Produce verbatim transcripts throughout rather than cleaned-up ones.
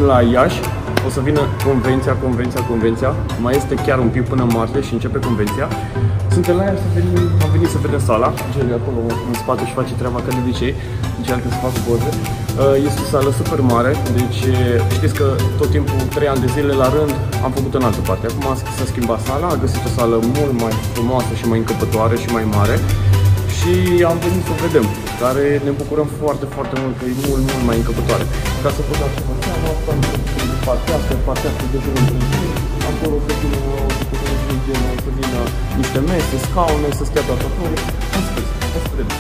la Iași, o să vină convenția, convenția, convenția. Mai este chiar un pic până în martie și începe convenția. Suntem la Iași, să venim, am venit să vedem sala. Gel acolo în spate și face treaba ca de obicei. Încearcă să facă poze. Este o sală super mare, deci știți că tot timpul, trei ani de zile la rând, am făcut în altă parte. Acum s-a schimbat sala, a găsit o sală mult mai frumoasă și mai încăpătoare și mai mare. Și am venit să o vedem, care ne bucurăm foarte, foarte mult, că e mult, mult mai încăpătoare. Ca să putem să facem asta, am făcut partea asta, partea asta de jur împrejur, acolo să vină o să vină niște mese, scaune, să stea toată acolo. O să vedem, o să vedem.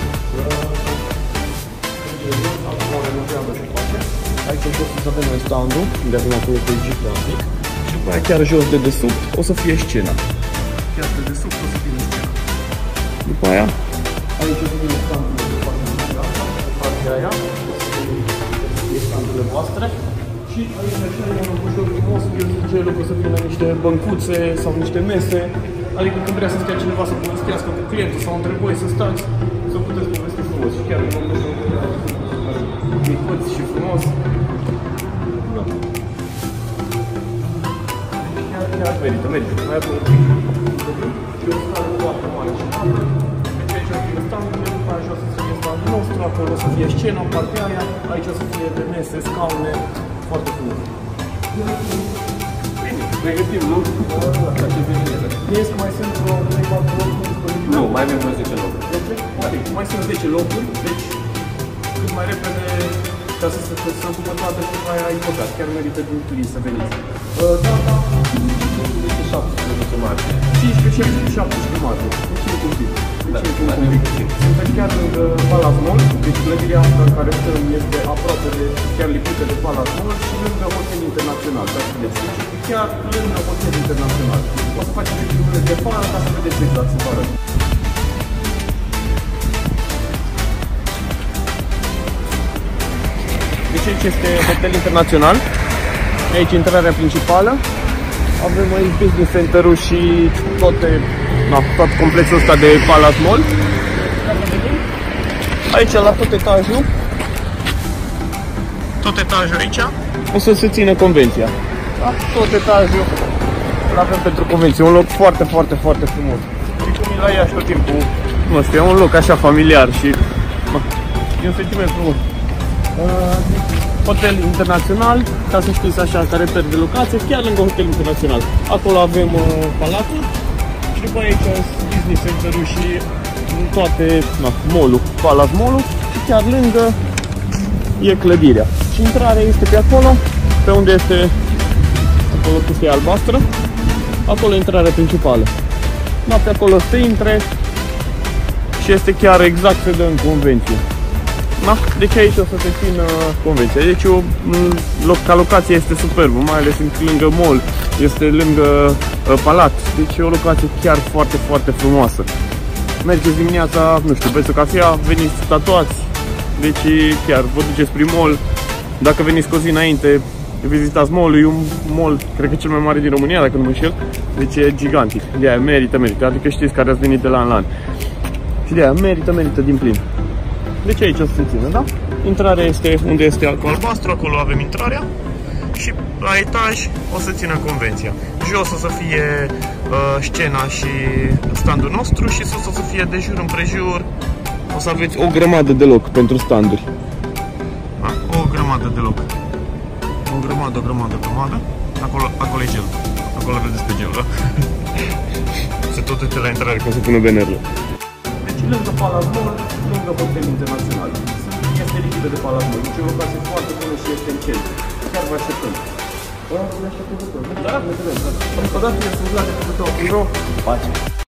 Aici jos să avem noi standul, unde avem acolo pe Egiptul antic. Și după aia chiar jos de desubt o să fie scena. Chiar de desubt o să fie scena. După aia, aici o să vină standurile de partea aia, o să fie standurile voastre. Și aici așa e un ușor frumos, eu zic ce loc o să vină niște băncuțe sau niște mese. Adică când vrea să stea cineva să povestească cu clientul sau între voi să stați, să puteți povesti frumos. Și chiar vă micuți și frumos. Da. Chiar, chiar merită, merită. Mai avem un pic. E o scară foarte mare și mare. Deci aici o fie standurile, după aia jos să fie standul nostru, acolo o să fie scena, partea aia, aici o să fie de mese, scaune, foarte frumos. Bine, pregătim, nu? Da, ce bine. Știți că mai sunt vreo trei patru locuri disponibile? Nu, mai avem vreo zece locuri. zece? Mai sunt zece locuri, deci cât mai repede, ca să se ocupă toată, cât mai ai păcat. Chiar merită din plin să veniți. Da, da, șaptesprezece martie. cincisprezece, șaisprezece, șaptesprezece martie. Puțin cu pic. Suntem chiar lângă Palace Mall, deci clădirea asta care stăm este aproape de, chiar lipită de Palace Mall și lângă Hotel Internațional. Chiar lângă Hotel Internațional. O să facem filmurile de fară ca să vedeți exact ce vă arăt. Deci aici este Hotel Internațional, aici intrarea principală, avem aici business center-ul și toate, na, tot complexul ăsta de Palace Mall. Aici la tot etajul, tot etajul aici o să se țină convenția. Da? Tot etajul îl avem pentru convenție, un loc foarte, foarte, foarte frumos. Și cum e la Iași tot timpul, nu știu, e un loc așa familiar și na, e un sentiment frumos. Hotel Internațional, ca să știți așa, care reper de locație, chiar lângă Hotel Internațional. Acolo avem uh, palatul și după aici business center-ul și toate, na, mall-ul, Palace Mall-ul și chiar lângă e clădirea. Și intrarea este pe acolo, pe unde este acolo chestia albastră, acolo e intrarea principală. Da, pe acolo se intre și este chiar exact se dă în convenție. Da? Deci aici o să se țină convenția. Deci o, ca locație este superbă, mai ales lângă mall, este lângă uh, palat. Deci e o locație chiar foarte, foarte frumoasă. Mergeți dimineața, nu știu, beți o cafea, veniți tatuați. Deci chiar vă duceți prin mall. Dacă veniți cu o zi înainte, vizitați mall-ul, e un mall, cred că cel mai mare din România, dacă nu mă înșel. Deci e gigantic. De aia merită, merită. Adică știți care ați venit de la an la an. Și de aia merită, merită din plin. Deci aici o să se țină, da? Intrarea este unde este cu albastru, acolo avem intrarea. Și la etaj o să țină convenția. Jos o să fie uh, scena și standul nostru și sus o să fie de jur împrejur. O să aveți o grămadă de loc pentru standuri. Da? O grămadă de loc. O grămadă, o grămadă, o grămadă. Acolo, acolo e gel. Acolo vedeți pe gel, da? Se tot uite la intrare cum se pune bannerul. Deci lângă Palace Mall, lângă Hotel Internațional. Este lichidă de Palace Mall. Deci e o locație foarte bună și este în centru. Chiar vă așteptăm. Da, vă așteptăm. Da, ne vedem. Încă o dată, eu sunt Vlad de pe Butoa punct ro. Pace!